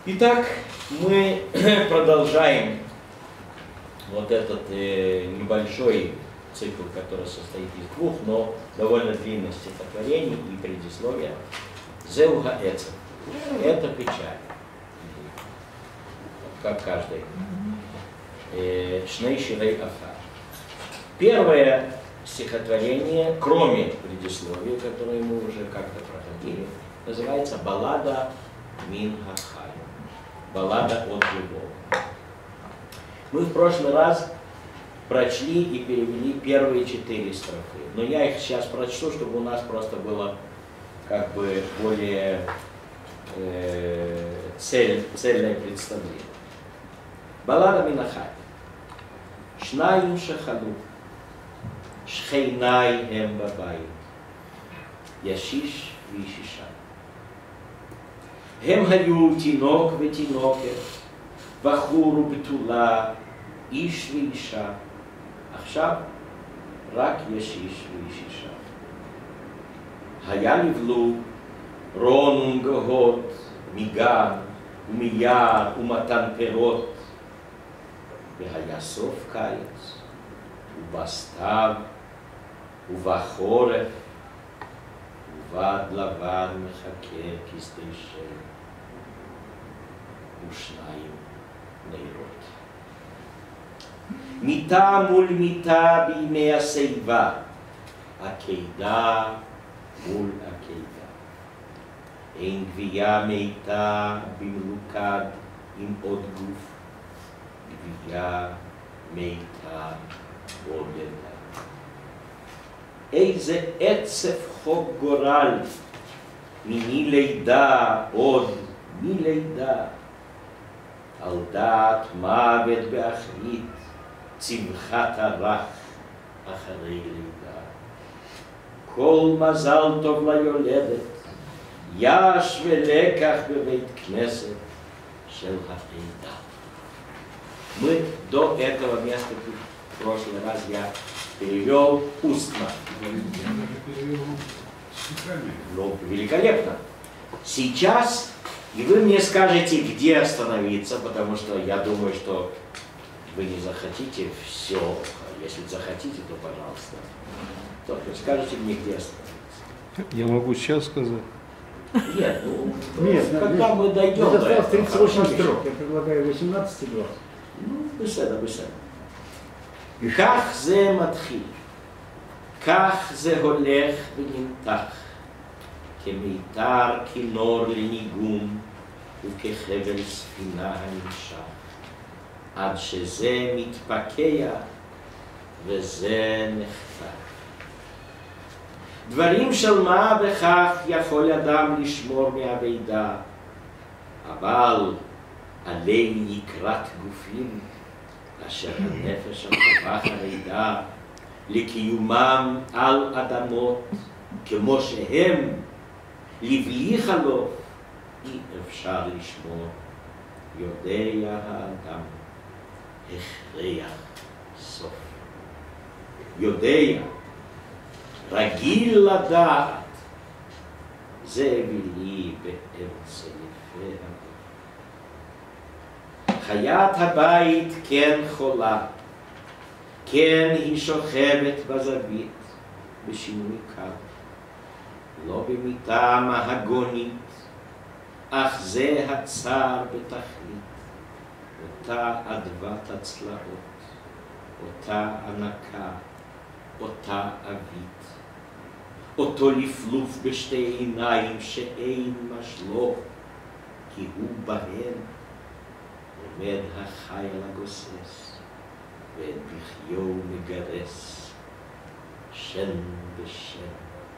Итак, мы продолжаем вот этот небольшой цикл, который состоит из двух, но довольно длинных стихотворений и предисловия. Зеуга Эцев. Это печаль. Как каждый. Шней Ширей Афар. Первое стихотворение, кроме предисловия, которое мы уже как-то проходили, называется «Баллада Мин Хахай». Баллада от живого. Мы в прошлый раз прочли и перевели первые 4 строфы. Но я их сейчас прочту, чтобы у нас просто было как бы более цельное представление. Баллада Мин Хахай. Шнаим шахалу, шхейнай эм бабай, яшиш וישישה. הם היו תינוק ותינוקת, בחור ובתולה, איש ואישה. עכשיו רק ישיש וישישה. היה נבלו רון ונגהות, מגד ומיער ומתן פירות. והיה סוף קיץ, ובסתיו, ובחורף, ובד לבן מחכה כשדה של, ושניים נרות. מיטה מול מיטה בימי השיבה, עקדה מול עקדה. אין גבייה מיתה במלוכד עם עוד גוף, גבייה מיתה בודדה. איזה עצב חוק גורל, מיני לידה עוד מלידה, על דעת מוות באחרית, צמחת הרך אחרי לידה. כל מזל טוב ליולדת, יש ולקח בבית כנסת של העדה. Мы до этого места в прошлый раз я перевел устно. Ну, великолепно. Сейчас, и вы мне скажете, где остановиться, потому что я думаю, что вы не захотите все. Если захотите, то пожалуйста. Только скажите мне, где остановиться. Я могу сейчас сказать. Нет, ну, нет, когда мы дойдем до этого. 38 строк. Я предлагаю 18 и 20. Ну, בסדר. כך זה מתחיל, כך זה הולך ונמתח, כמיתר כינור לניגון וכחבל ספינה הנמשך, עד שזה מתפקע וזה נחתך. דברים של מה בכך יכול אדם לשמור מהבידה, אבל עלי יקרת גופים, אשר הנפש הכוח הרידה לקיומם על אדמות כמו שהם לבלי חלוף אי אפשר לשמור. יודע האדם הכרח סוף. יודע, רגיל לדעת, זה אווילי באמצע יפה. חיית הבית כן חולה, כן היא שוכבת בזווית בשינוי קו, לא במיטה מהגונית, אך זה הצער בתכלית, אותה אדוות הצלעות, אותה ענקה, אותה אבית, אותו לפלוף בשתי עיניים שאין משלו, כי הוא בהן. עומד החי על הגוסס, ואת בחיו מגרס, שן בשן.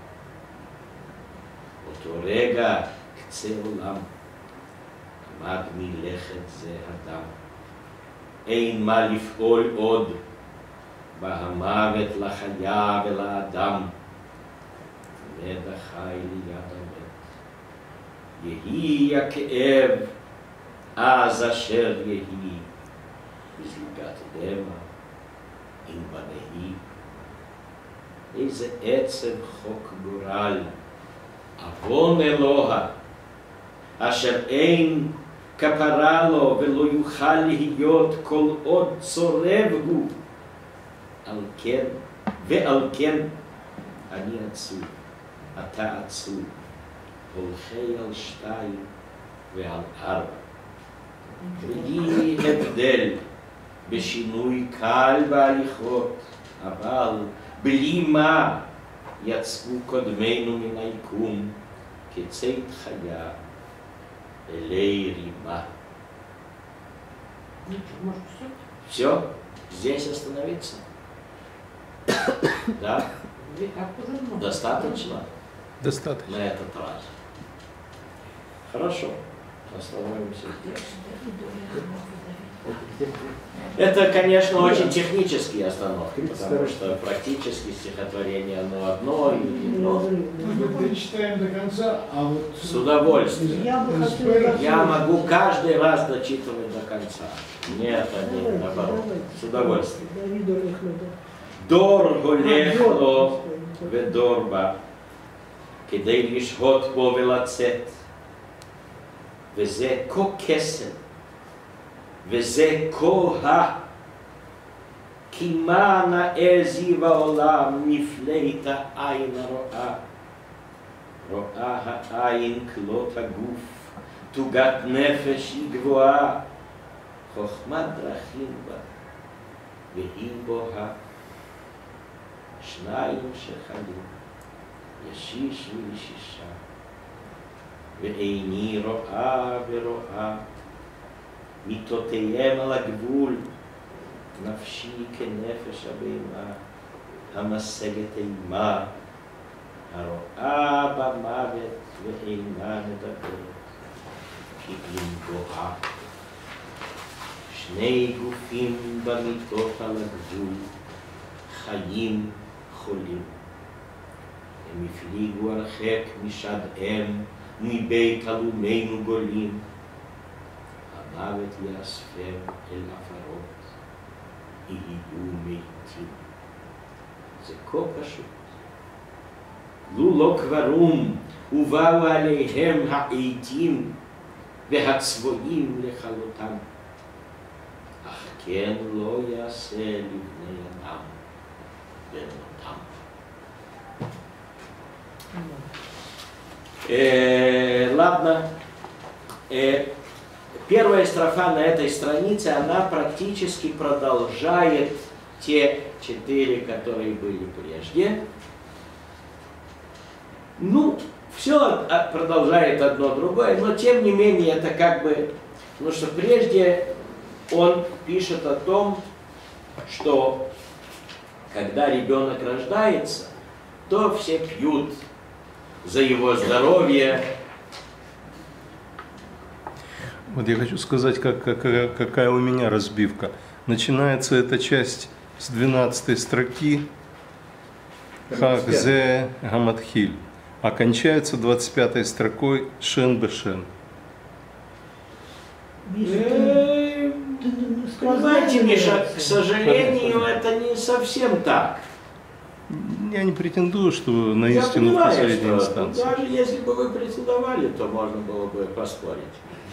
אותו רגע קצה עולם, עמד מלכת זה הדם. אין מה לפעול עוד, בהמוות לחיה ולאדם. עומד החי ליד המת. יהי הכאב, אז אשר יהי, בזליגת דמע, אם בנהי. איזה עצב חוק גורל, עוון אלוה, אשר אין כפרה ולא יוכל להיות כל עוד צורב הוא. ועל כן אני עצוב, אתה עצוב, הולכי על 2 ועל 4. ויהי הבדל בשינוי קל בהליכות, אבל בלי מה יצאו קודמינו מן היקום כצאת חיה אלי рима. Все? Здесь остановиться? Да? Достаточно? Достаточно. На этот раз. Хорошо. Остановимся здесь. Это, конечно, очень технические остановки, потому что практически стихотворение оно одно и много. Мы дочитаем до конца, а вот... С удовольствием. Я могу каждый раз дочитывать до конца. Нет, они наоборот. С удовольствием. דור הולך לו ודור בא, כדי לשהות בו ולצאת, וזה כה קסם, וזה כה כי מה נאה זיו העולם נפלאת העין הרואה, רואה העין כלות הגוף, תוגת נפש היא גבוהה, חוכמת דרכים בה, והיא בוהה. 2 שחלים, ישיש וישישה, ואיני רואה ורואה, מיטותיהם על הגבול, נפשי כנפש הבהמה, המשגת אימה, הרואה במוות ואינה מדברת, כי אם גואה. 2 גופים במיטות על הגבול, חיים חולים. הם הפליגו הרחק משד אם, מבית אלומינו גולים. המוות יאספם אל עפרות, יהיו מתים. זה כה פשוט. לו לא קברום, ובאו עליהם העיתים והצבועים לכלותם. אך כן לא יעשה לבני אדם. Ладно. Первая строфа на этой странице, она практически продолжает те 4, которые были прежде. Ну, все продолжает одно другое, но тем не менее это как бы, потому что прежде он пишет о том, что когда ребенок рождается, то все пьют за его здоровье. Вот я хочу сказать, какая у меня разбивка. Начинается эта часть с 12 строки Хахзе Гаматхиль, а кончается 25 строкой Шен Бешен. Знаете, Миша, к сожалению, это не совсем так. Я не претендую, что на истину в последней инстанции. Даже если бы вы претендовали, то можно было бы поспорить.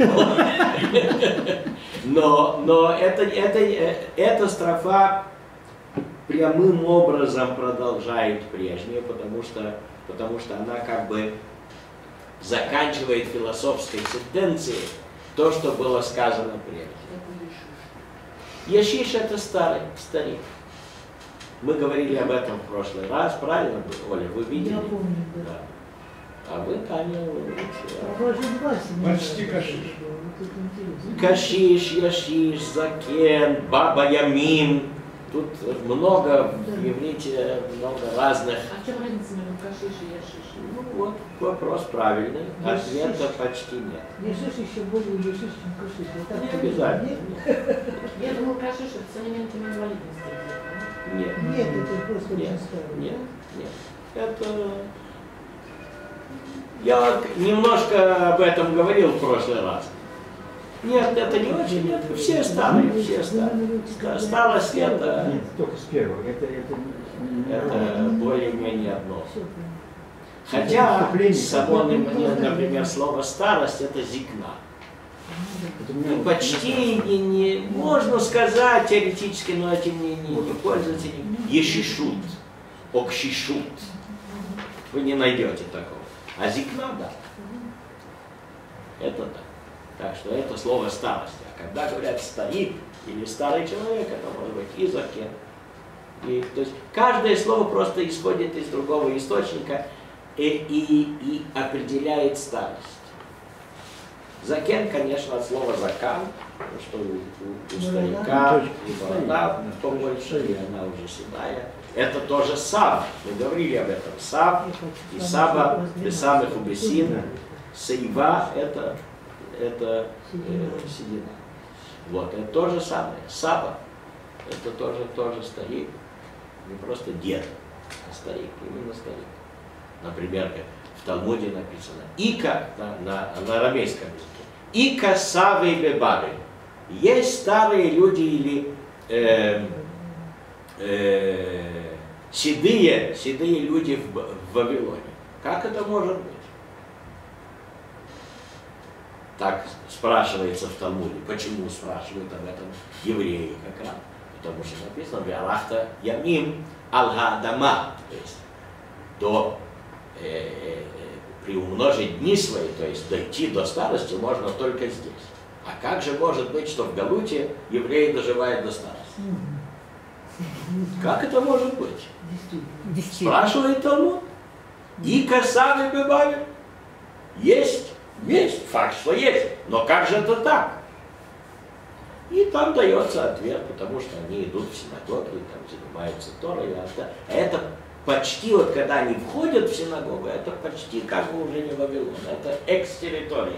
Но эта строфа прямым образом продолжает прежнюю, потому что она как бы заканчивает философской сентенцией то, что было сказано прежде. Яшиш — это старик. Мы говорили об этом в прошлый раз, правильно, Оля? Вы видели? Я помню, да. А вы, Таня, Почти кашиш. Кашиш, Яшиш, Закен, Баба Ямин. Тут много, в иврите много разных. А чем разница между кашиш и яшиш? Ну вот, вопрос правильный. Ответа почти нет. Яшиш еще более яшиш, чем кашиш. Не обязательно. Я думал, кашиш это с элементами инвалидности. Нет. Нет, это просто очень старый. Нет. Это... Я немножко об этом говорил в прошлый раз. Нет, это не очень. Это все старые, все старые. Старость это... Нет, только с первого. Это более-менее одно. Хотя само, например, слово старость это зикна. Почти можно сказать теоретически, но этим не пользуются. Ешишут, окшишут. Вы не найдете такого. А зикна, да. Это да. Так что это слово старости. А когда говорят старик или старый человек, это может быть и закен. То есть каждое слово просто исходит из другого источника и определяет старость. Закен, конечно, от слова закан, что у старика и борода побольше, и она уже седая. Это тоже сав. Мы говорили об этом. Сав и саба, бесамых убесин. Саива это седина. Вот, это то же самое. Саба это тоже старик. Не просто дед, а старик, именно старик. Например, в Талмуде написано «Ика» на арамейском языке. «Ика савы бебары». Есть старые люди или седые люди в Вавилоне. Как это может быть? Так спрашивается в Талмуде. Почему спрашивают об этом евреи как раз? Потому что написано «Веалахта ямим аль-хаадама», то есть приумножить дни свои, то есть дойти до старости можно только здесь. А как же может быть, что в Галуте евреи доживают до старости? Как это может быть? Спрашивает Талмуд. И касаны бывают. Есть факт, что есть. Но как же это так? И там дается ответ, потому что они идут в синагогу, и там занимаются Торой. А это почти, вот когда они входят в синагогу, это почти как бы уже не Вавилон, это экс-территория.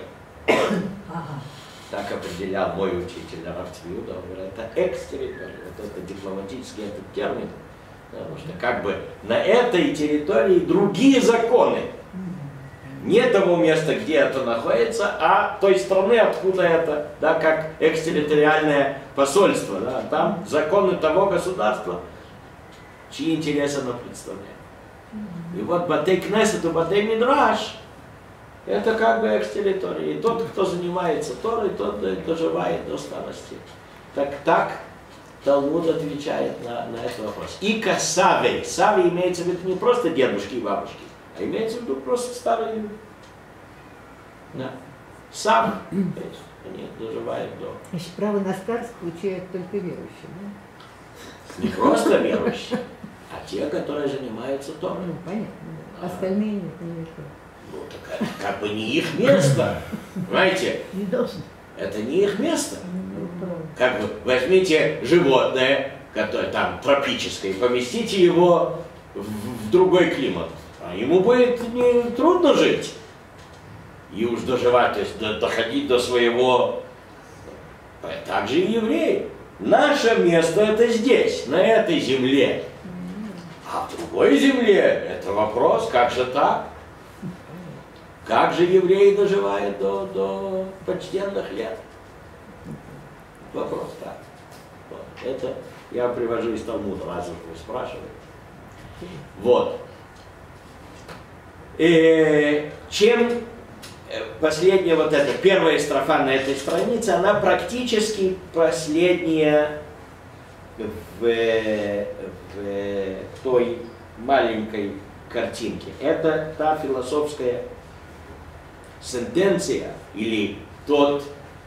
Так определял мой учитель Рав Цвиуда, он говорит, это экс-территория, вот это дипломатический этот термин, потому что как бы на этой территории другие законы. Не того места, где это находится, а той страны, откуда это, да, как экстерриториальное посольство. Да, там законы того государства, чьи интересы оно представляет. И вот Батей Кнесет и Батей Мидраш — это как бы экс-территория. И тот, кто занимается Торой, тот доживает до старости. Так Талмуд отвечает на этот вопрос. И касавей. Савей имеется в виду не просто дедушки и бабушки, а имеется в виду просто старые люди. Да. Сам, то есть, они доживают до... Значит, право на старость получают только верующие, да? Не просто верующие, а те, которые занимаются Торой. Ну, понятно. Да. Остальные нет, Ну, так это как бы не их место. Понимаете? не должны. Это не их место. Как бы возьмите животное, которое там тропическое, и поместите его в другой климат. А ему будет трудно жить. И уж доживать, то есть доходить до своего. Так же и евреи. Наше место это здесь, на этой земле. А в другой земле это вопрос, как же так? Как же евреи доживают до почтенных лет? Вопрос так. Вот. Это я привожу из Талмуда, раз уж вы спрашиваете. Вот. Чем последняя вот эта первая строфа на этой странице, она практически последняя в той маленькой картинке. Это та философская сентенция или тот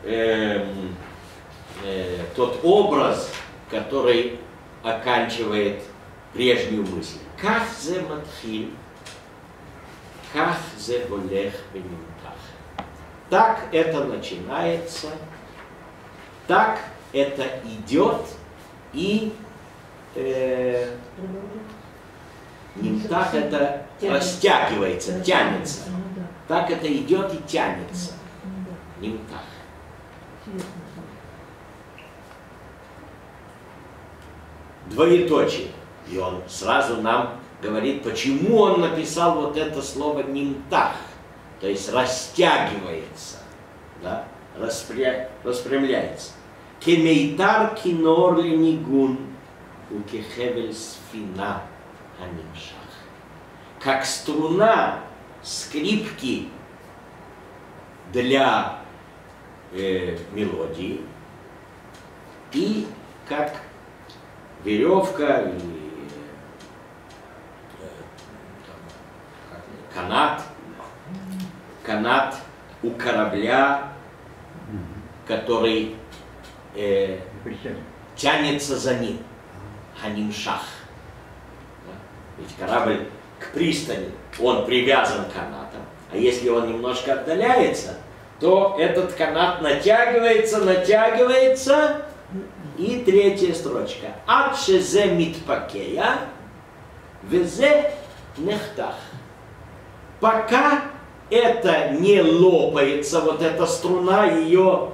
образ, который оканчивает прежнюю мысль. Как зе матхиль, как зе голех бенимтах. Так это начинается, так это идет и нимтах это растягивается, тянется. Так это идет и тянется. Нимтах. Двоеточие. И он сразу нам говорит, почему он написал вот это слово нимтах. То есть растягивается, да? Распрямляется. Кемейтар кинор ленигун у кехевель сфина анимшах. Как струна скрипки для мелодии, и как веревка или канат у корабля, который тянется за ним. Ханимшах. Ведь корабль к пристани, он привязан канатом. А если он немножко отдаляется, то этот канат натягивается, натягивается. И третья строчка. Адшезе митпакея, везе нехтах. Пока это не лопается, вот эта струна ее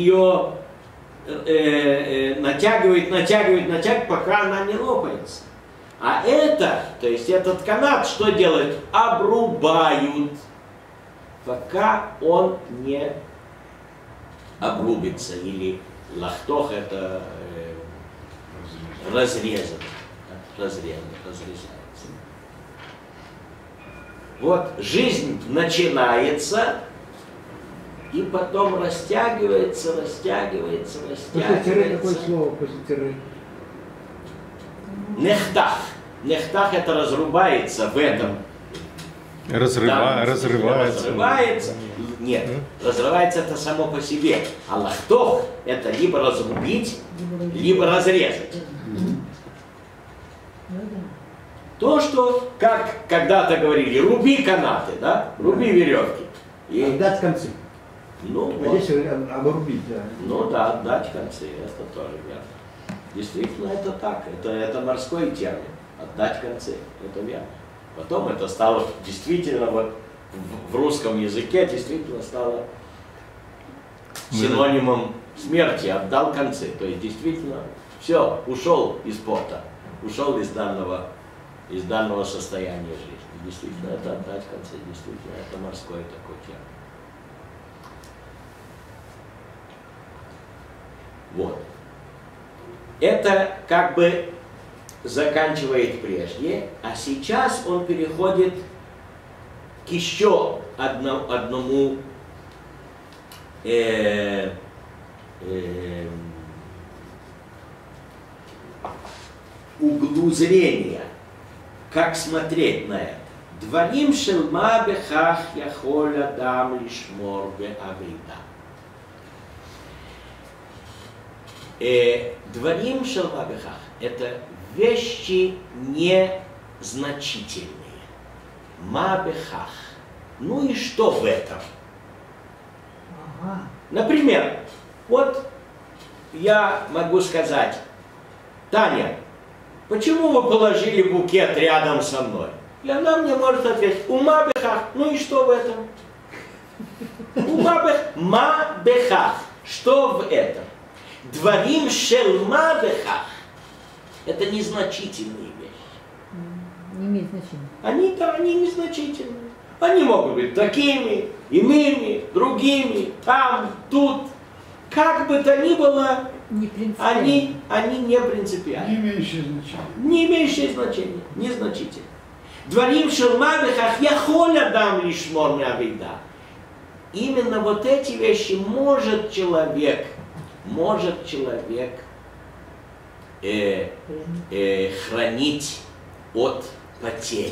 натягивает, пока она не лопается. А это, то есть этот канат, что делают? Обрубают, пока он не обрубится. Или лахтох это разрезан, разрезается. Вот жизнь начинается и потом растягивается. После тире какое слово после тире? Нехтах. Нехтах это разрубается в этом. Разрывается. Нет, разрывается это само по себе. А лахтох это либо разрубить, либо разрезать. То, что, как когда-то говорили, руби канаты, да? Руби веревки. И Отдать концы. ну, А вот. здесь обрубить, да. Ну да, отдать концы, это тоже верно. Действительно, это так, это морской термин, отдать концы, это верно. Потом это стало действительно, вот в русском языке действительно стало синонимом смерти, отдал концы. То есть действительно, все, ушел из порта, ушел из данного состояния жизни. Действительно, это отдать концы, действительно, это морской такой термин. Вот. Это как бы заканчивает прежде, а сейчас он переходит к еще одному углу зрения, как смотреть на это. Дварим шелма бехах яхоль адам лишмор беавида. Дварим шелма бехах — это вещи незначительные. Ма бехах. Ну и что в этом? Например, вот я могу сказать: Таня, почему вы положили букет рядом со мной? И она мне может ответить: ума бехах. Ну и что в этом? Ма бехах. Что в этом? Дварим шелма бехах. Это незначительные вещи. Не имеет значения. Они незначительные. Они могут быть такими, иными, другими, там, тут. Как бы то ни было, Не принципиально. они не принципиальны. Не имеющие значения. Не имеющие значения, незначительные. Дварим шелма бехах яхоль адам лишмор меавида. Именно вот эти вещи может человек хранить от потерь.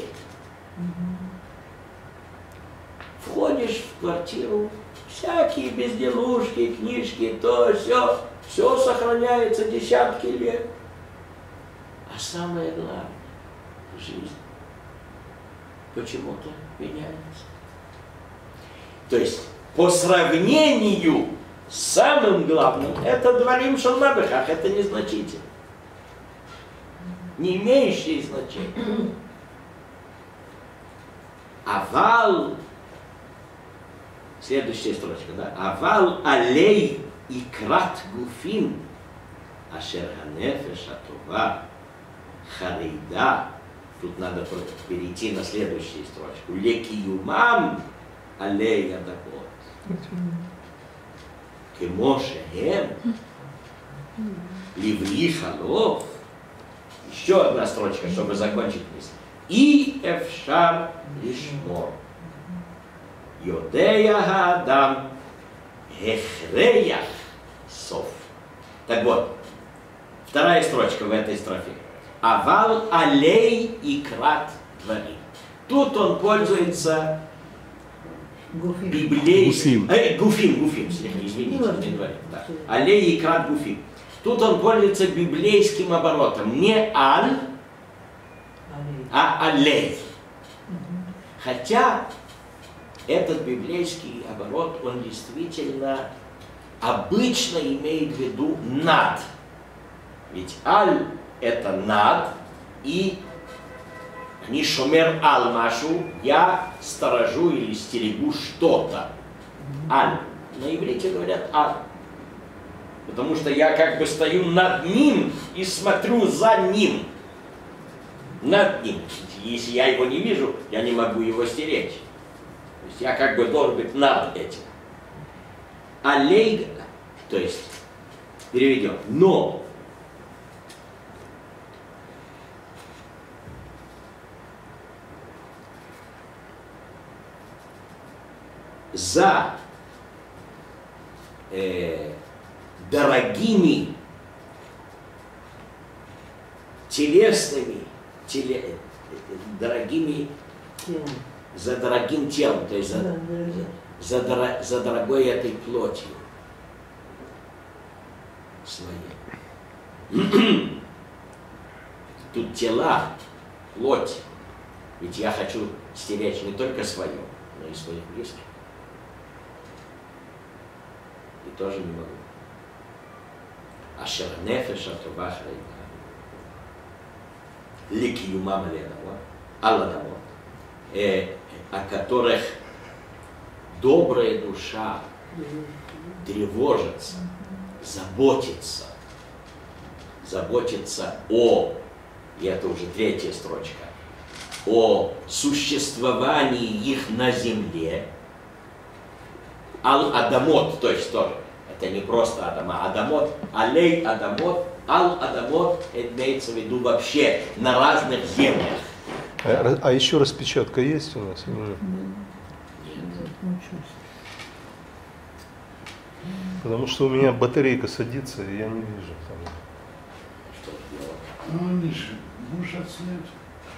Входишь в квартиру, всякие безделушки, книжки, то все сохраняется десятки лет. А самое главное, жизнь почему-то меняется. То есть, по сравнению с самым главным, это дварим шелма бехах, это незначительно. Не имеющие значения. Авал, следующая строчка, да? Авал алей икрат гуфин, ашер ханефеш атова, харейда. Тут надо перейти на следующую строчку. Лекиюмам алей адакот. Кемоше хем, ливли халов. Еще одна строчка, чтобы закончить мысль. И эфшар лишмор. Йодея хаадам Гехреях сов. Так вот, вторая строчка в этой строфе. Авал алей и крат двори. Тут он пользуется библейским... Гуфим, извините, не говорим. Да. Алей и крат гуфим. Тут он пользуется библейским оборотом. Не аль, а алей. Хотя этот библейский оборот, он действительно обычно имеет в виду над. Ведь аль это над, и не шомер аль машу, я сторожу или стерегу что-то. Аль. На иврите говорят аль. Потому что я как бы стою над ним и смотрю за ним. Над ним. Если я его не вижу, я не могу его стеречь. То есть я как бы должен быть над этим. Алей, то есть, переведем, но за дорогими телесными, дорогими, за дорогим телом, то есть за дорогой этой плотью своей. Тут тела, плоть. Ведь я хочу стеречь не только свое, но и своих близких. И тоже не могу. Ашер нефеш атова хрейна. Ликиюмам аладамот. О которых добрая душа тревожится, заботится о, и это уже третья строчка, о существовании их на земле. Ал-Адамот, то есть тоже, это не просто Адама, Адамот, Алей Адамот, Ал-Адамот, имеется в виду вообще на разных землях. А еще распечатка есть у нас? Нет. Потому что у меня батарейка садится, и я не вижу там. Ну, Миша, будешь отснять?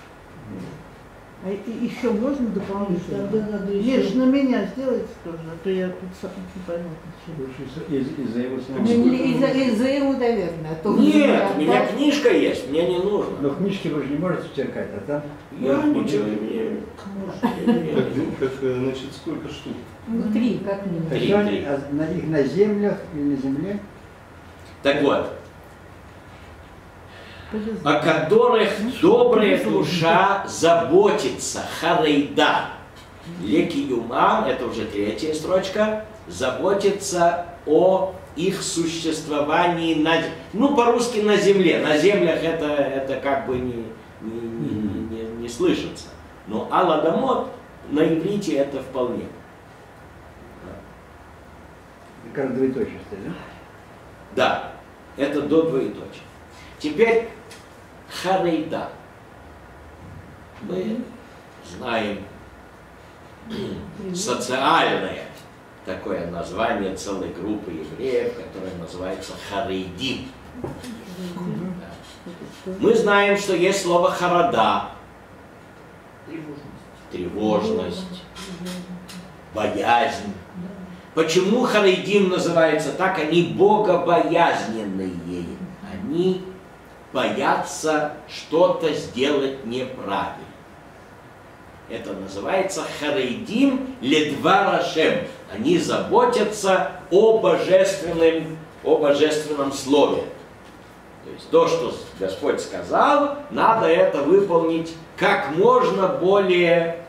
А еще можно дополнительно? Лишь на меня сделайте тоже, а то я тут сам не пойму. Из-за его снятия. Из-за его, наверное. А то Нет, у меня книжка есть, мне не нужно. Но книжки вы же не можете черкать, а там? Я ничего не... Значит, сколько штук? Внутри, как минимум. Три. На них на землях или на земле? Так вот, о которых добрая душа заботится, харейда. Лекиюмам, это уже третья строчка, заботится о их существовании, ну по-русски на земле. На землях это как бы не слышится. Но аладамот на иврите это вполне. Как двоеточие стоит, да? Да, это до двоеточия. Теперь харейда. Мы знаем социальное такое название целой группы евреев, которая называется харейдим. Мы знаем, что есть слово харада, тревожность, боязнь. Почему харейдим называется так? Они богобоязненные. Они боятся что-то сделать неправильно. Это называется харейдим ледвар Ашем. Они заботятся о божественном слове. То есть то, что Господь сказал, надо это выполнить как можно более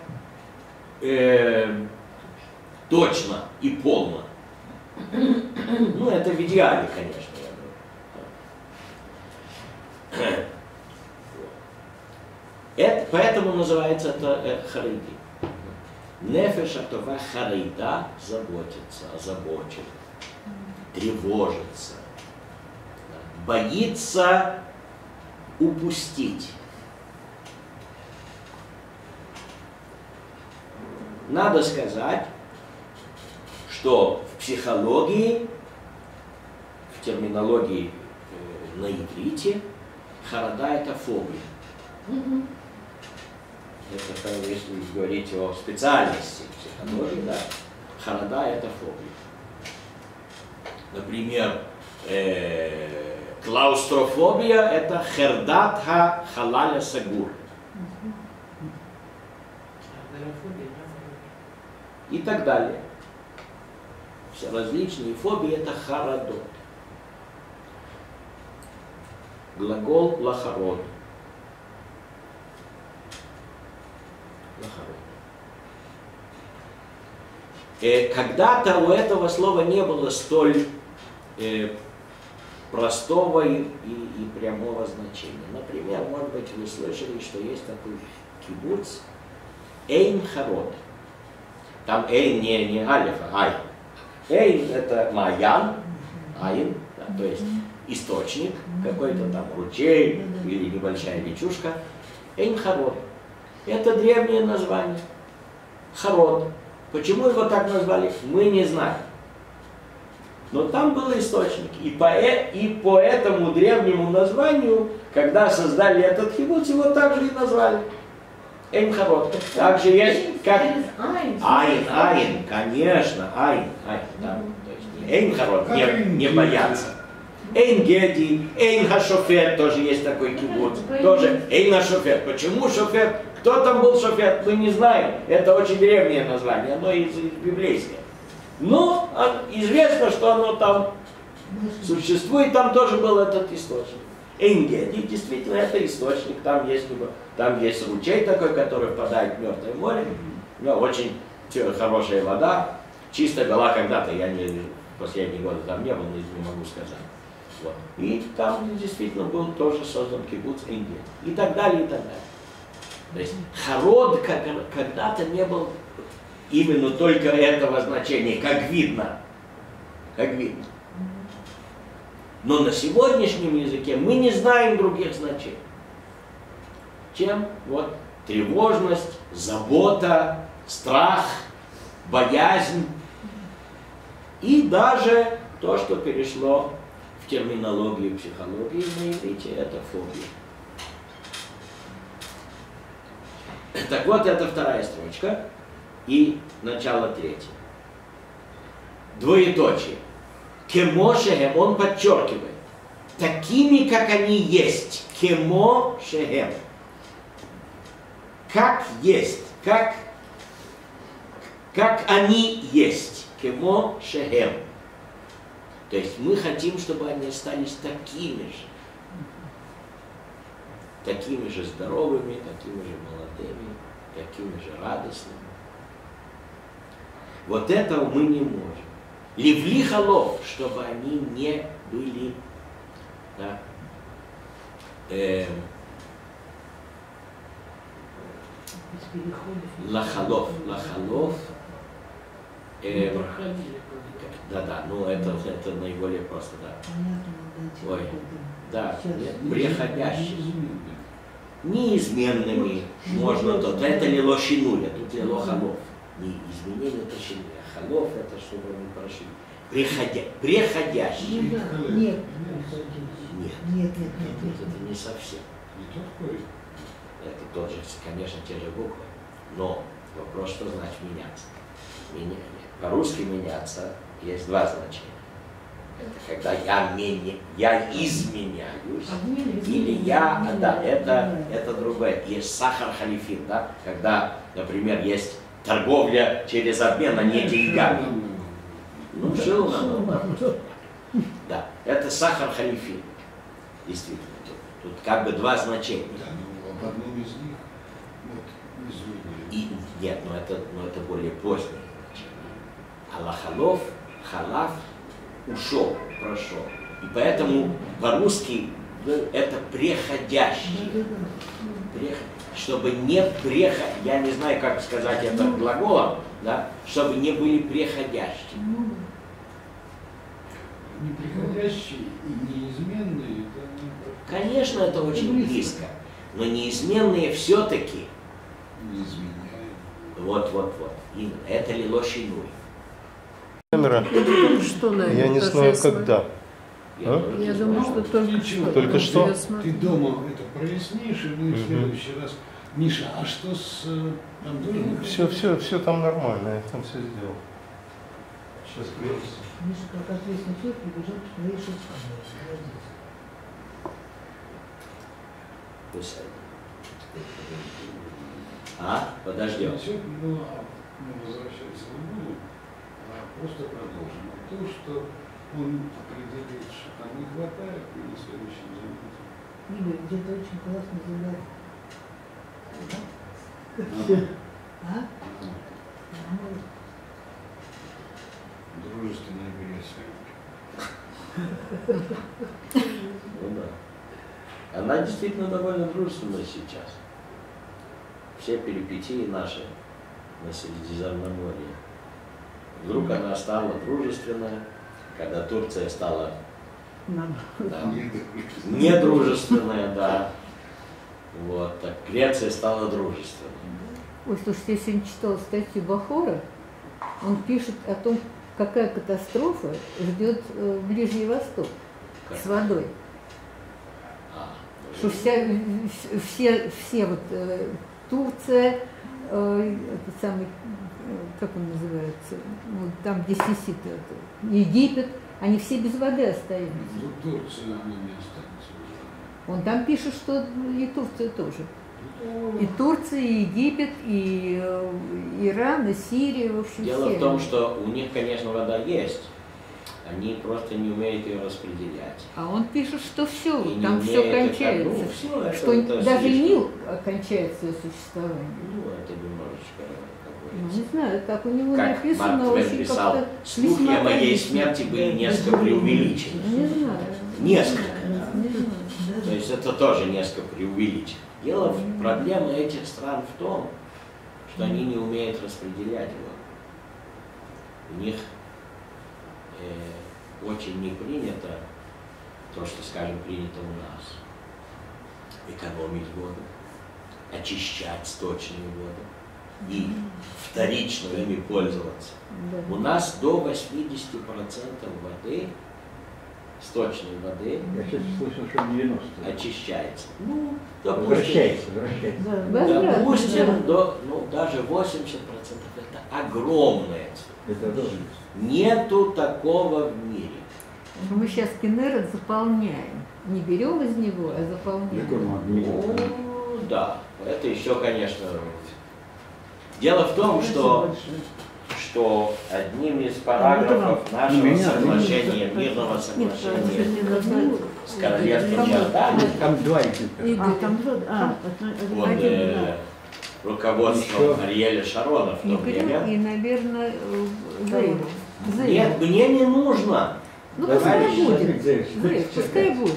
точно и полно. Ну, это в идеале, конечно. Поэтому называется это харейди. Нефеш атова харейда заботится, озабочен, тревожится, боится упустить. Надо сказать, что в психологии, в терминологии на иврите, харада это фобия. Это, если говорить о специальности психологии, да, харада это фобия. Например, клаустрофобия это хердат ха халаля сагур. И так далее. Все различные фобии это харадот. Глагол лахарод. Когда-то у этого слова не было столь простого и прямого значения. Например, может быть, вы слышали, что есть такой кибуц Эйн Харод. Там Эйн не алиф, а Айн. Эйн это Маян, Айн, да, то есть источник, какой-то там ручей или небольшая речушка. Эйн Харод. Это древнее название. Харод. Почему его так назвали, мы не знаем. Но там был источник. И по этому древнему названию, когда создали этот кибуц, его также и назвали. Эйн Харод. Также есть как Айн, конечно, Айн. Да. Эйн Харод, не бояться. Эйн Геди, Эйн Хашофет, тоже есть такой кибуц. Тоже Эйн Хашофет. Почему Шофет? Кто там был Шофет, мы не знаем. Это очень древнее название, оно из библейское. Но известно, что оно там существует, там тоже был этот источник. Эйн-Геди, действительно, это источник, там есть ручей такой, который впадает в Мертвое море. Но очень хорошая вода, чистая была когда-то, я в последние годы там не был, не могу сказать. Вот. И там действительно был тоже создан кибуц Эйн-Геди. И так далее, и так далее. То есть Харод когда-то не был именно только этого значения, как видно. Как видно. Но на сегодняшнем языке мы не знаем других значений. Чем? Вот тревожность, забота, страх, боязнь. И даже то, что перешло в терминологию психологии на иврите, это фобия. Так вот, это вторая строчка и начало третьей. Двоеточие. Кемо шехем, он подчеркивает, такими, как они есть. Кемо шехем. Как есть, как они есть. Кемо шехем. То есть мы хотим, чтобы они остались такими же здоровыми, такими же молодыми, такими же радостными. Вот этого мы не можем. Ливли халов, чтобы они не были, да, лахалов, да, ну это наиболее просто, да. Ой, да, приходящими. Неизменными можно тут. Это лило шинуй, а тут лило халов. Не изменение, это шинуй. А халов это чтобы они прошли. Приходящие. Нет. Нет. Это не совсем. Это тот же, конечно, те же буквы. Но вопрос, что значит меняться. По-русски меняться есть два значения. Это когда я изменяюсь, или я, да, это другое. Есть сахар халифин, да, когда, например, есть торговля через обмен, а не деньгами. Ну, да, это сахар халифин. Действительно, тут как бы два значения. Да, но об одном из них, вот, изменили. Нет, но это более позднее значение. А лахалов, халав, ушел, прошел. И поэтому по-русски это преходящий. Чтобы не я не знаю, как сказать это глаголом, да, чтобы не были преходящие. Неприходящие и неизменные, это... Конечно, это очень близко, но неизменные все-таки. Не изменяют. Вот. Именно. Это лило шинуй. камера, Я думаю, что, наверное, я не тоже знаю смотрю. когда. А? Я думаю, что только что. Только что? Я Ты смотрю. дома это прояснишь, и мы в следующий раз. Миша, а что с там тоже? Все там нормально, я там все сделал. Сейчас греется. Миша, как ответственный человек, прибежал к своей шестке. Пусть. А? Подождем. Ну, мы возвращаться не будем, а просто продолжим. То, что он определит, что там не хватает, и на следующем занятии. Игорь, где-то очень классно задал. А? Дружественная агрессия. Ну да. Она действительно довольно дружественная сейчас. Все перипетии наши на Средиземноморье. Вдруг она стала дружественная, когда Турция стала да, недружественная, да. Вот, так Греция стала дружественной. Ой, слушайте, я сегодня читала статью Бахора, он пишет о том, какая катастрофа ждет Ближний Восток с водой. Что все вот Турция, этот самый, как он называется, ну, там, где Сисит, Египет, они все без воды остаются. Ну, Турция, она не останется. Он там пишет, что и Турция тоже. И Турция, и Египет, и Иран, и Сирия, в общем, Дело все. в том, что у них, конечно, вода есть, они просто не умеют ее распределять. А он пишет, что все, И не там все умеют это, кончается. ну, всё это- Что это даже слишком. Нил кончает свое существование. Ну, это немножечко, как Ну, говорится. не знаю, так у него Как написано Марк Твен очень писал, как-то слухи весьма о моей трагично. смерти были несколько преувеличены. Не знаю. Несколько. Не знаю. То есть это тоже несколько преувеличено. Проблема этих стран в том, что они не умеют распределять его. У них очень не принято то, что, скажем, принято у нас. Экономить воду, очищать сточные воды и вторично ими пользоваться. Да. У нас до 80% воды, сточной воды, Я сейчас слышал, что 90. очищается. Ну, допустим, Возвращается. Да, возврат, допустим даже 80% это огромная цифра. Это тоже. Нету такого в мире. Мы сейчас Кеннерет заполняем. Не берем из него, а заполняем. Ну, да, это еще, конечно. Дело в том, что одним из параграфов нашего соглашения, мирного соглашения с королевством Иордании, Там два экземпляра. А, там два, под руководством Ариэля Шарона в то время. И, наверное, Зейн. Нет, мне не нужно. Ну, пускай Товарищи, будет. Зейн, пускай будет.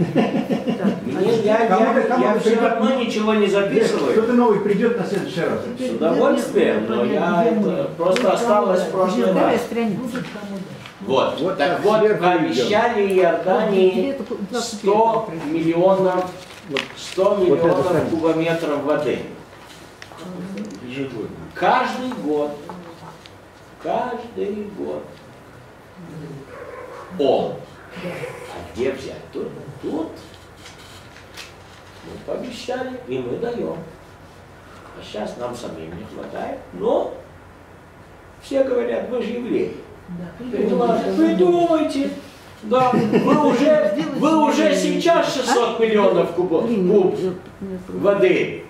Я все равно ничего не записываю. Кто-то новый придет на следующий раз. С удовольствием, но это просто осталось в прошлый Вторая раз. страница. Вот, Вот так так вот, сверху пообещали Иордании 100 миллионов Вот это страница. кубометров воды. Ежегодно. Каждый год. А где взять? Тут. Мы пообещали, и мы даем. А сейчас нам самим не хватает. Но все говорят, вы же евреи. Вы думаете, да, вы уже сейчас 600 миллионов кубов воды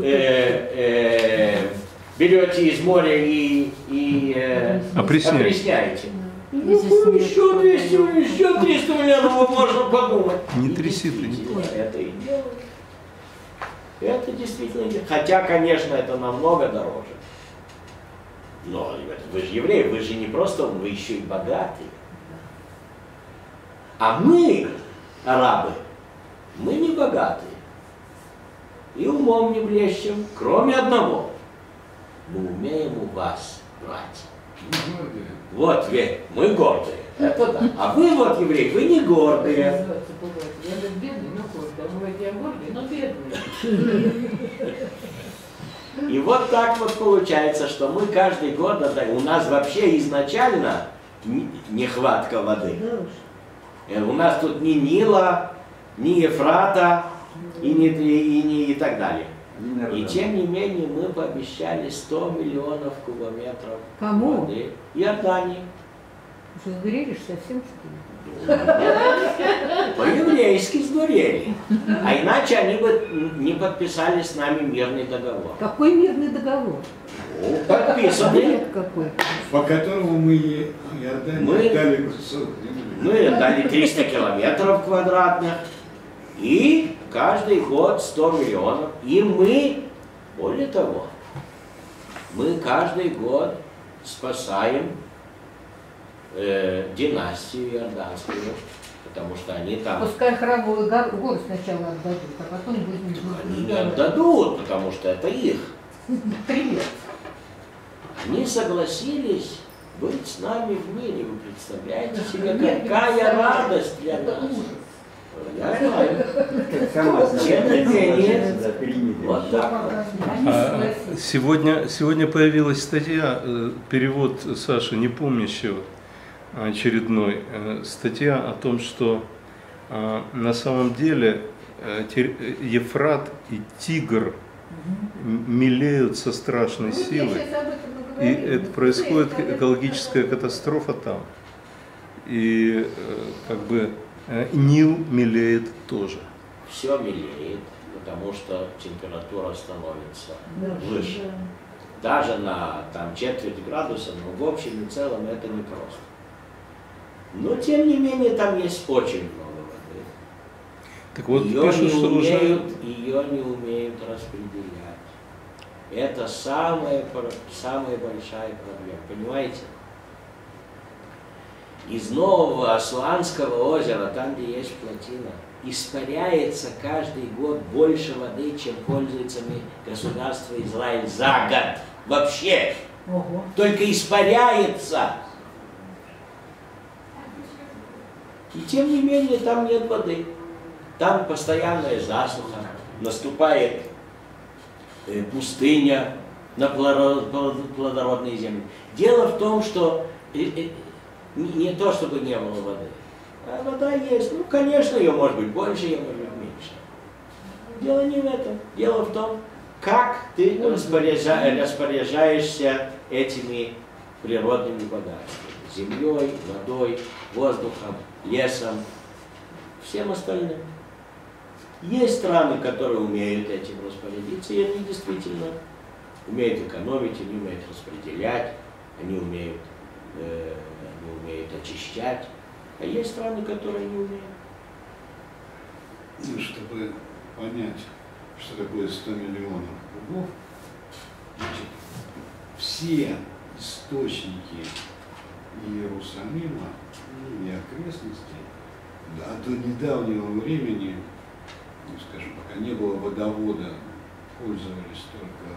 берете из моря и опресняете. Ну, еще 200, еще 300 миллионов можно подумать. Не И тряси ты, не действительно, это и делают. Это действительно делают. Хотя, конечно, это намного дороже. Но, ребята, вы же евреи, вы же не просто, вы еще и богатые. А мы, арабы, мы не богатые. И умом не блещем, кроме одного. Мы умеем у вас брать. Вот вы, мы гордые, это да. А вы вот, евреи, вы не гордые. Я же бедный, но гордый. А бывает, я гордый, но бедный. И вот так вот получается, что мы каждый год отдаем. У нас вообще изначально нехватка воды. Да уж. У нас тут ни Нила, ни Ефрата и так далее. И тем не менее мы пообещали 100 миллионов кубометров Кому? воды Иордании. Что, сдурели совсем, что ли? По-еврейски сдурели. А иначе они бы не подписали с нами мирный договор. Какой мирный договор? Ну, подписанный. Бред какой. По которому мы Иордании дали кусок земли. Мы дали 300 километров квадратных. И каждый год 100 миллионов. И мы, более того, мы каждый год спасаем династию иорданскую, потому что они там... Пускай храмовый гору сначала отдадут, а потом будем... Они не отдадут, потому что это их. Привет. Они согласились быть с нами в мире. Вы представляете себе, Нет, какая радость для это нас. ужас. Я знаю. Тем не менее, вот так вот. Сегодня появилась статья, перевод Саши Непомнящего, очередной, статья о том, что на самом деле Ефрат и Тигр мелеют со страшной силой. И это происходит экологическая катастрофа там. И как бы Нил мелеет тоже. Все мелеет, потому что температура становится выше. Даже на там, четверть градуса, но в общем и целом это непросто. Но тем не менее там есть очень много воды. Так вот, Ее пишут, что уже... ее не умеют распределять. Это самая большая проблема, понимаете? Из Нового Асланского озера, там, где есть плотина, испаряется каждый год больше воды, чем пользуется государство Израиль за год. Вообще. Ого. Только испаряется. И тем не менее там нет воды. Там постоянная засуха. Наступает пустыня на плодородные земли. Дело в том, что не то, чтобы не было воды. А вода есть. Ну, конечно, ее может быть больше, ее может быть меньше. Дело не в этом. Дело в том, как ты распоряжаешься этими природными богатствами. Землей, водой, воздухом, лесом, всем остальным. Есть страны, которые умеют этим распорядиться, и они действительно умеют экономить, они умеют распределять, они умеют очищать. А есть страны, которые не умеют. Ну, чтобы понять, что такое 100 миллионов кубов, значит, все источники Иерусалима и окрестностей до недавнего времени, ну, скажем, пока не было водовода, пользовались только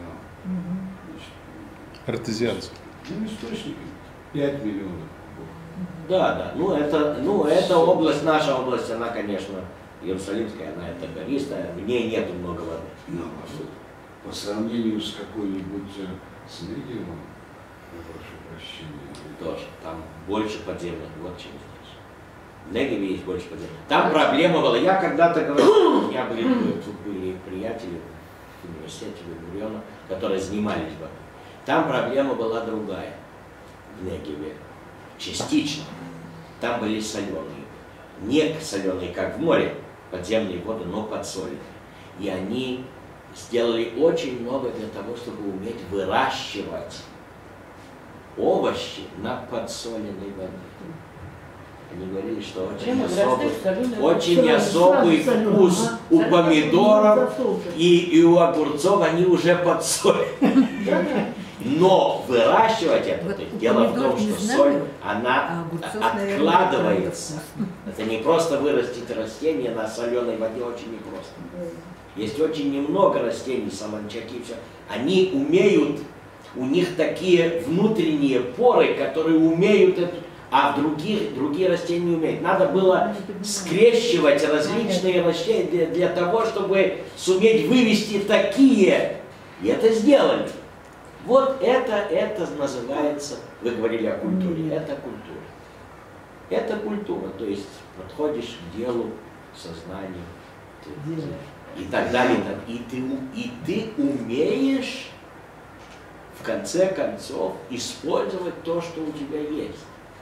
Артезианцы. источниками 5 миллионов. Да. Это область, наша область, она, конечно, Иерусалимская, она это гористая, в ней нету много воды. Наоборот, по сравнению с какой-нибудь с Негевом, я прошу прощения. Тоже. Там больше подземных вод, чем здесь. В Негеве есть больше подземных. Там проблема была. Я когда-то говорил, у меня были приятели в университете Бен-Гуриона, которые занимались водой. Там проблема была другая. В Негеве. Частично. Там были соленые. Не соленые, как в море, подземные воды, но подсоленные. И они сделали очень много для того, чтобы уметь выращивать овощи на подсоленной воде. Они говорили, что очень особый вкус у помидоров и у огурцов, они уже подсолены. Но выращивать это, дело в том, что соль, она откладывается. Это не просто вырастить растение на соленой воде, очень непросто. Есть очень немного растений, солончаки и все. Они умеют, у них такие внутренние поры, которые умеют это, а другие растения не умеют. Надо было скрещивать различные растения для того, чтобы суметь вывести такие. И это сделали. Вот это называется, вы говорили о культуре, это культура. Это культура, то есть подходишь к делу, сознанию и так далее. И ты умеешь, в конце концов, использовать то, что у тебя есть.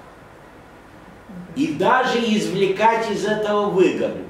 И даже извлекать из этого выгоду.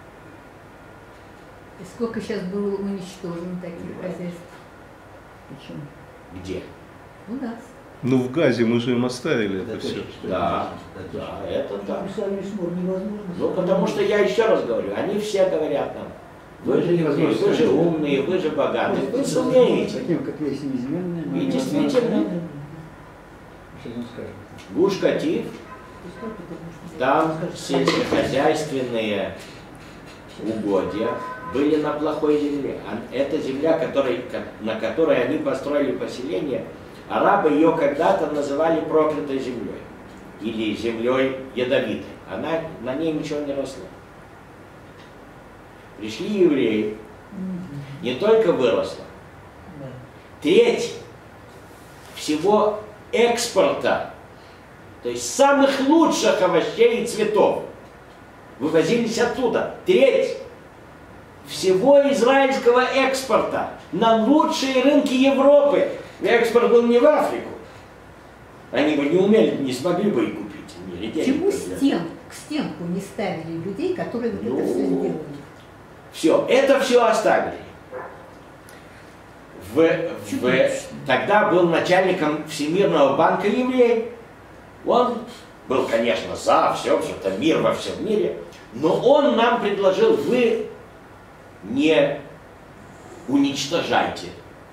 И сколько сейчас было уничтожено таких хозяйств? Почему? Где? У нас. Ну, в Газе мы же им оставили это все. Да, да, это да. Сами смог невозможно. Ну, потому что я еще раз говорю, они все говорят нам, вы же евреи, вы же умные, вы же богатые, вы сумеете. Таким, как есть неизменные. И действительно, Сейчас он скажет. Гуш-Катив, там сельскохозяйственные угодья были на плохой земле. Эта земля, на которой они построили поселение, арабы ее когда-то называли проклятой землей или землей ядовитой. На ней ничего не росло. Пришли евреи, не только выросло, треть всего экспорта, то есть самых лучших овощей и цветов, вывозились оттуда. Треть всего израильского экспорта на лучшие рынки Европы. Экспорт был не в Африку. Они бы не умели, не смогли бы и купить. Почему к стенку не ставили людей, которые вот это все сделали? Все, это все оставили. Тогда был начальником Всемирного банка еврей. Он был, конечно, за все, что-то мир во всем мире. Но он нам предложил, вы не уничтожайте.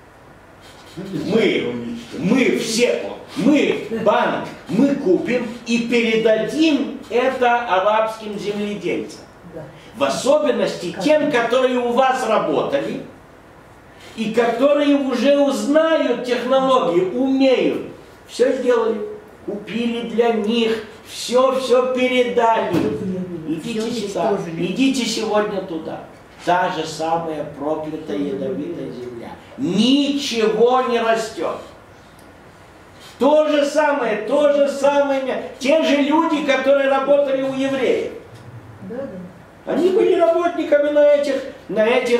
Мы банк, мы купим и передадим это арабским земледельцам. В особенности тем, которые у вас работали, и которые уже узнают технологии, умеют. Все сделали, купили для них, все передали. Идите сюда, идите сегодня туда. Та же самая проклятая ядовитая земля. Ничего не растет. То же самое. Те же люди, которые работали у евреев. Они были работниками на этих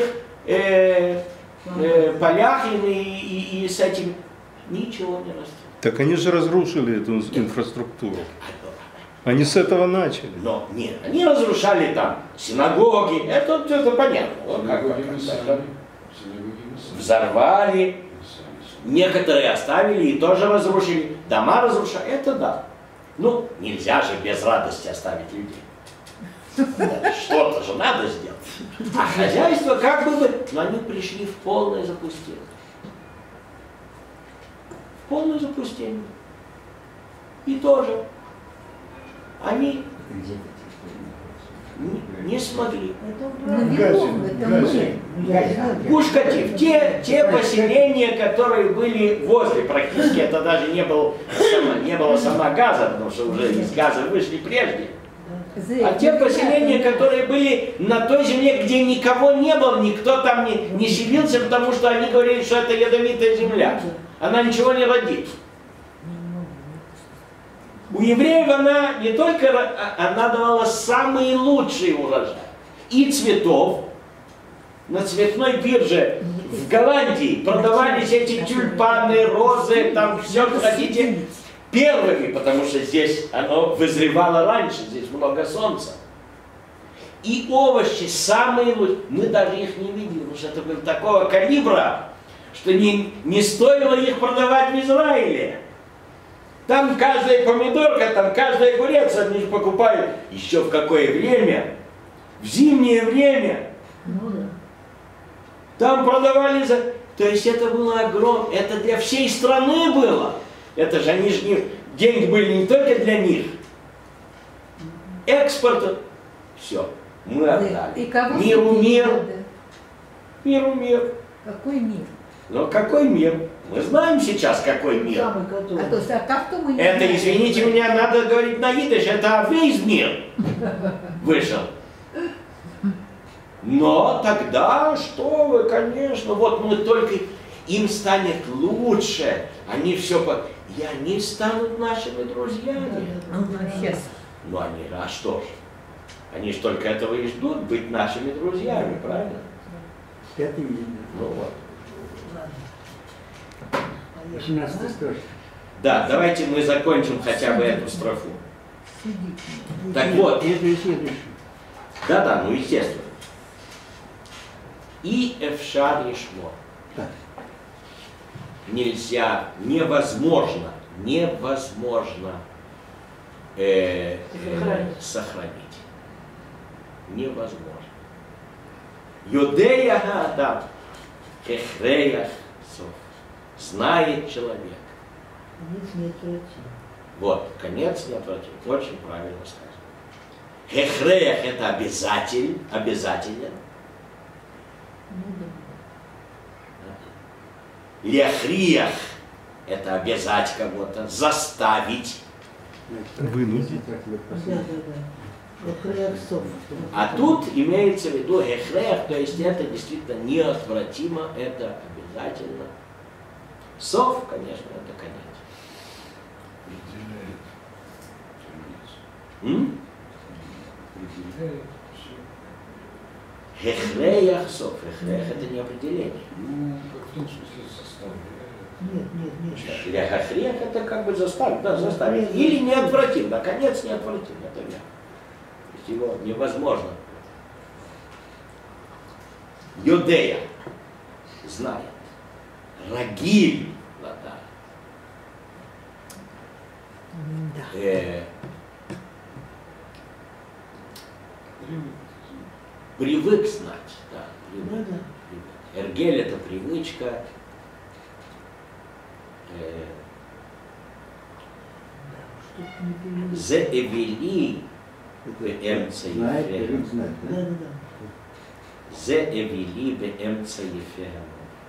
полях и с этим ничего не растет. Так они же разрушили эту инфраструктуру. Они с этого начали. Но нет, они разрушали там синагоги, это понятно. Вот взорвали, некоторые оставили и тоже разрушили. Дома разрушали, это да. Ну, нельзя же без радости оставить людей. Что-то же надо сделать. А хозяйство как бы, но они пришли в полное запустение. В полное запустение. И тоже они не смогли. Гуш-Катив, те поселения, которые были возле, практически это даже не было сама Газа, потому что уже из Газа вышли прежде. А те поселения, которые были на той земле, где никого не было, никто там не селился, потому что они говорили, что это ядовитая земля. Она ничего не родит. У евреев она не только, она давала самые лучшие урожаи. И цветов. На цветной бирже в Голландии продавались эти тюльпаны, розы, там все, хотите, первыми, потому что здесь оно вызревало раньше, здесь много солнца. И овощи самые лучшие. Мы даже их не видели, потому что это было такого калибра, что не стоило их продавать в Израиле. Там каждая помидорка, там каждый огурец они же покупают. Еще в какое время? В зимнее время. Там продавали за... То есть это было огромное. Это для всей страны было. Это же они же деньги были не только для них. Экспорт. Все. Мы отдали. Миру мир. Миру мир. Какой мир? Но какой мир? Мы знаем сейчас, какой мир. Это, извините меня, надо говорить на идиш, это весь мир вышел. Но тогда, что вы, конечно, вот мы только... им станет лучше, они все и они станут нашими друзьями. Сейчас. Ну они, а что ж? Они же только этого и ждут, быть нашими друзьями, правильно? Пятый видно. Ну вот. 18 строчка. Да, давайте мы закончим хотя бы эту строфу. Так вот. Это и следующий. Да, ну естественно. И эфшар ешмо. Так. Нельзя, невозможно сохранить. Невозможно. Йодея гаадам эхреях сов. Знает человек. Конец неотвратим. Вот, конец неотвратим. Очень правильно сказано. Эхреях это обязателен. Лехриях это обязать кого-то, заставить. Вынудить. Да. Эхреаксов. А тут имеется в виду эхреях, то есть это действительно неотвратимо, это обязательно. Сов, конечно, это конец. Определяет все. Эхреях сов. Эхреях это не определение. Ну, как в том смысле составляет. Нет. Эхреях это как бы заставить, да, заставить. Или неотвратим, да, конец неотвратим, это верно. То есть его невозможно. Йодея знает. Рагиль вода. Привык знать, да. Привык. Эргель это привычка. Зе эвели беэмца Знает, еферем. привык знать, да? Зе эвели беэмца еферем.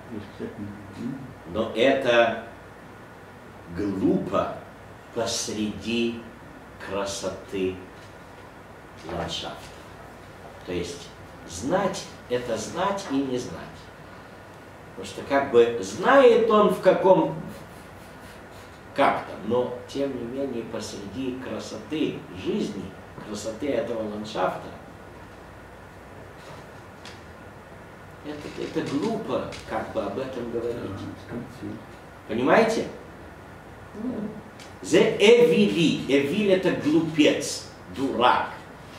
Но это глупо посреди красоты ландшафта. То есть знать – это знать и не знать. Потому что как бы знает он в каком как-то, но тем не менее посреди красоты жизни, красоты этого ландшафта, это глупо как бы об этом говорить. Понимаете? Зе эвили. Эвиль это глупец, дурак.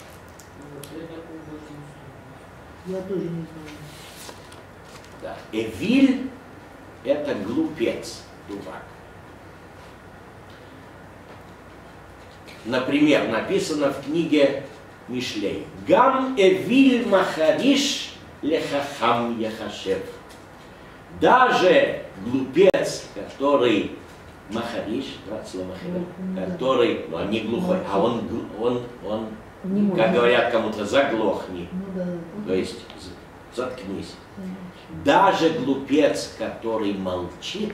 Я тоже не знаю. Да. Эвиль это глупец, дурак. Например, написано в книге Мишлей. Гам эвиль махариш лехахам яхашев. Даже глупец, который махариш, слово махариш, который, ну, он не глухой, а он как говорят кому-то, заглохни. То есть заткнись. Даже глупец, который молчит,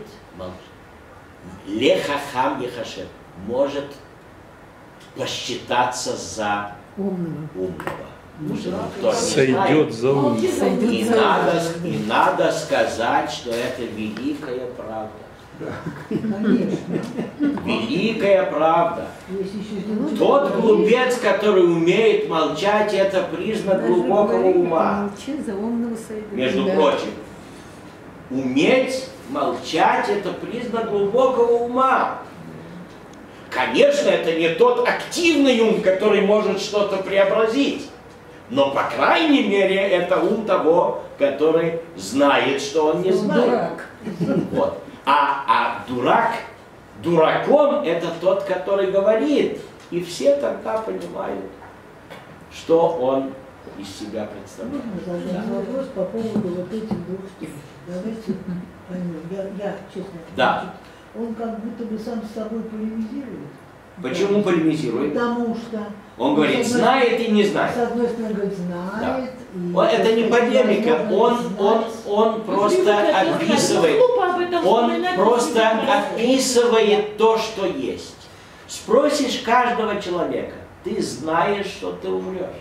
лехахам яхашев, может посчитаться за умного. Сойдет за ум. И надо сказать, что это великая правда. Великая правда. Тот глупец, который умеет молчать, это признак глубокого ума. Между прочим, уметь молчать, это признак глубокого ума. Конечно, это не тот активный ум, который может что-то преобразить. Но, по крайней мере, это ум того, который знает, что он не знает. Вот. А дураком это тот, который говорит. И все тогда понимают, что он из себя представляет. Можно задать вопрос по поводу вот этих двух стихов. Давайте поймем. Я честно. Да. Он как будто бы сам с собой полемизирует. Почему полемизирует? Потому что Он говорит, знает и не с знает. одной стороны говорит, знает. Да. Это не полемика, он просто описывает. Он просто описывает то, что есть. Спросишь каждого человека, ты знаешь, что ты умрешь.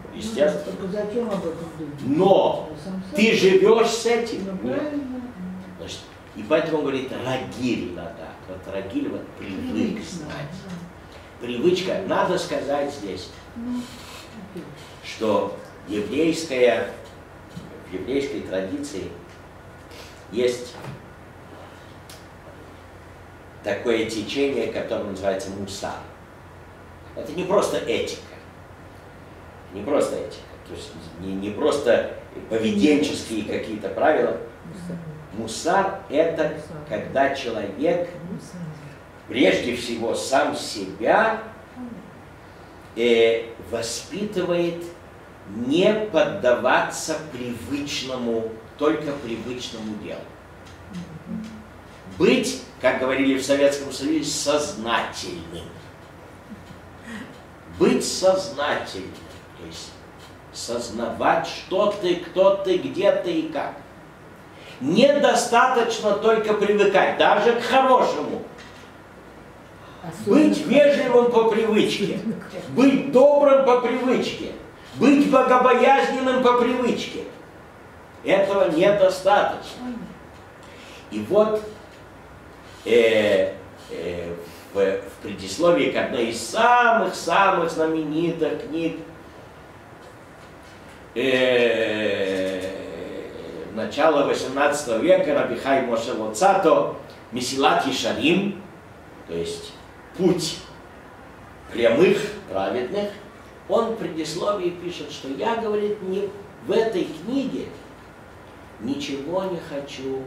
Естественно. Только зачем об этом думать? Но ты живешь с этим. Ну, правильно. Значит, и поэтому он говорит рагиль ладак. Вот рагиль, вот привык знать. Привычка, надо сказать здесь, что в еврейской традиции есть такое течение, которое называется мусар. Это не просто этика. Не просто этика. То есть не просто поведенческие какие-то правила. Мусар – это когда человек прежде всего сам себя воспитывает не поддаваться только привычному делу. Быть, как говорили в Советском Союзе, сознательным. Быть сознательным, то есть сознавать, что ты, кто ты, где ты и как. Недостаточно только привыкать, даже к хорошему. Быть вежливым по привычке, быть добрым по привычке, быть богобоязненным по привычке. Этого недостаточно. И вот в предисловии к одной из самых-самых знаменитых книг начала 18 века Раби Хаим Моше Луцато «Месилат Ешарим», то есть путь прямых, праведных, он в предисловии пишет, что я, говорит, в этой книге ничего не хочу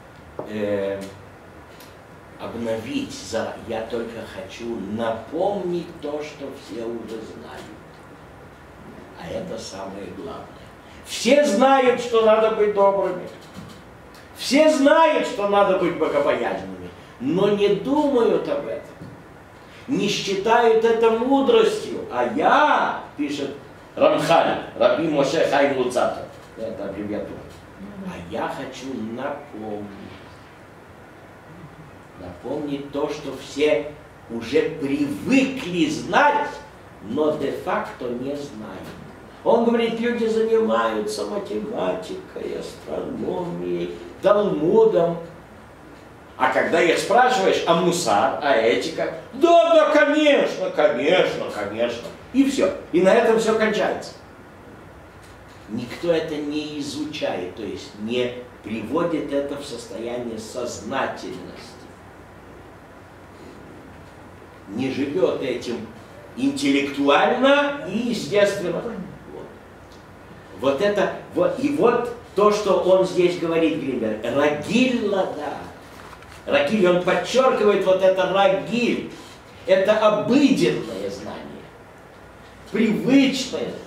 обновить, я только хочу напомнить то, что все уже знают. А это самое главное. Все знают, что надо быть добрыми. Все знают, что надо быть богобоязненными, но не думают об этом. Не считают это мудростью. А я, пишет Рамхаль, Раби Моше Хаим Луцато, это аббревиатура, а я хочу напомнить то, что все уже привыкли знать, но де-факто не знают. Он говорит, люди занимаются математикой, астрономией, Талмудом. А когда их спрашиваешь, а мусар, а этика, да, конечно. И все. И на этом все кончается. Никто это не изучает, то есть не приводит это в состояние сознательности. Не живет этим интеллектуально и естественно. Вот это, и вот то, что он здесь говорит, Гринберг, рагиль лада. Рагиль, он подчеркивает вот это рагиль. Это обыденное знание, привычное знание.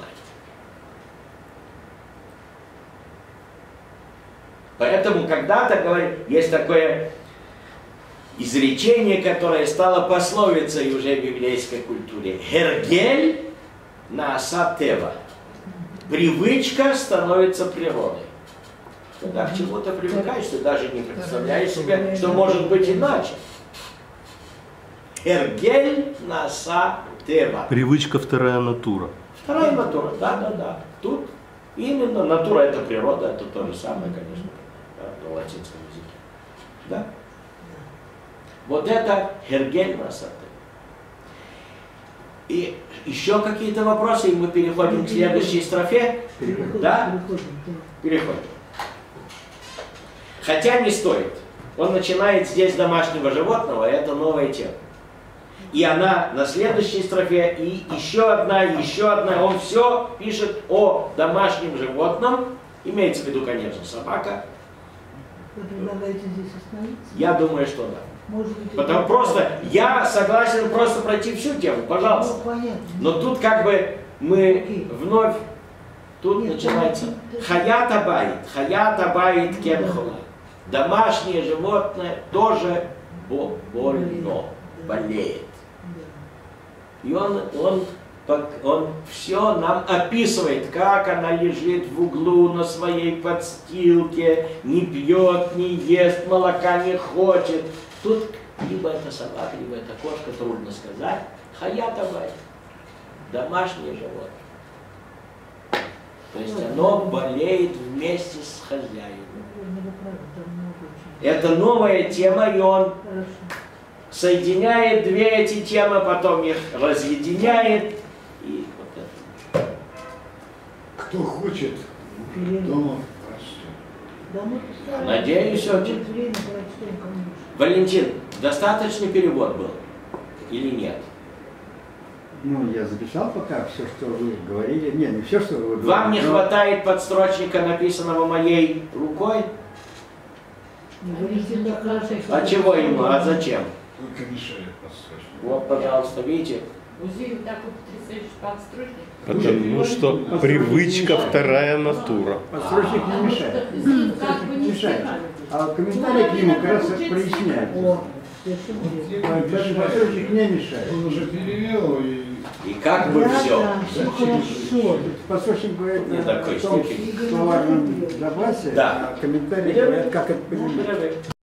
Поэтому когда-то, говорит, есть такое изречение, которое стало пословицей уже в еврейской культуре. Хергель нааса тева. Привычка становится природой. Когда к чему-то привыкаешь, ты даже не представляешь себе, что может быть иначе. Хергель нааса тева. Привычка — вторая натура. Вторая натура, да. Тут именно натура — это природа, это то же самое, конечно, на латинском языке. Да? Вот это хергель нааса тева. И еще какие-то вопросы, и мы переходим к следующей строфе. Да? Переходим. Хотя не стоит. Он начинает здесь с домашнего животного, это новая тема. И она на следующей строфе, и еще одна. Он все пишет о домашнем животном. Имеется в виду, конечно, собака. Вы предлагаете здесь остановиться? Я думаю, что да. Может быть, Потому просто я согласен просто пройти всю тему, пожалуйста. Ну, понятно. Но тут как бы мы вновь, тут начинается хаят абайт кенхула. Домашнее животное тоже больно, болеет. И он все нам описывает, как она лежит в углу на своей подстилке, не пьет, не ест, молока не хочет. Тут либо это собака, либо это кошка, трудно сказать. Хаят абайт. Домашнее животное. То есть оно болеет вместе с хозяином. Это новая тема, и он соединяет две эти темы, потом их разъединяет. И вот это. Кто хочет, дома прочтет. Надеюсь, очень. Валентин, достаточный перевод был или нет? Ну, я записал пока все, что вы говорили. Не все, что вы говорили. Вам не хватает подстрочника, написанного моей рукой? А чего ему? А зачем? Только мешает подстрочник. Вот, пожалуйста, видите? Музей так вот потрясающий подстрочник. Потому что привычка вторая натура. Подстрочник не мешает. Как бы не Мешает. А комментарий к нему как раз проясняет. Подстрочник не мешает. Он уже перевел и... И как бы все. Все хорошо. Подстрочник говорит Не о такой том штуки. словарном запасе, Да. а комментарий говорит, как это понимать.